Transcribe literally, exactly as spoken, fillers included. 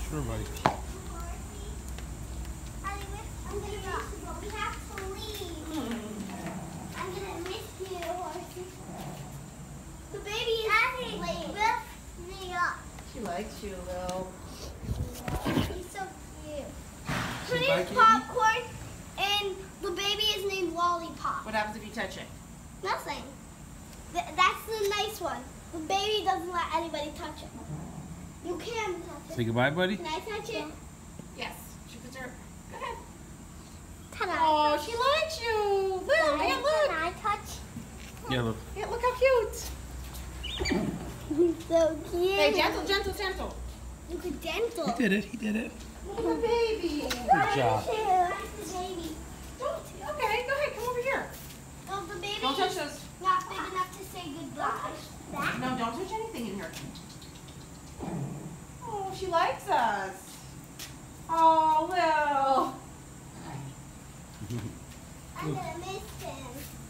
Sure, buddy. I'm gonna miss you, but we have to leave. I'm gonna miss you, Horsey. The baby is Daddy, lift me up. She likes you, Lil. He's so cute. Her Say bye, name's Katie. Popcorn, and the baby is named Lollipop. What happens if you touch it? Nothing. Th that's the nice one. The baby doesn't let anybody touch it. You can touch Say it. goodbye, buddy. Can I touch it? Yes. She puts her. Go ahead. Ta-da. Oh, she likes you. Lil, Can I, Aunt, look. can I touch? Yeah, look. Aunt, look how cute. He's so cute. Hey, gentle, gentle, gentle. Look at dental. He did it. He did it. Look at the baby. Good job. That's the baby. Don't. Okay, go ahead. Come over here. Well, the baby Don't touch is those. not big enough to say goodbye. That? No, don't touch anything in here. Oh, she likes us. Oh, Lil. I'm gonna miss him.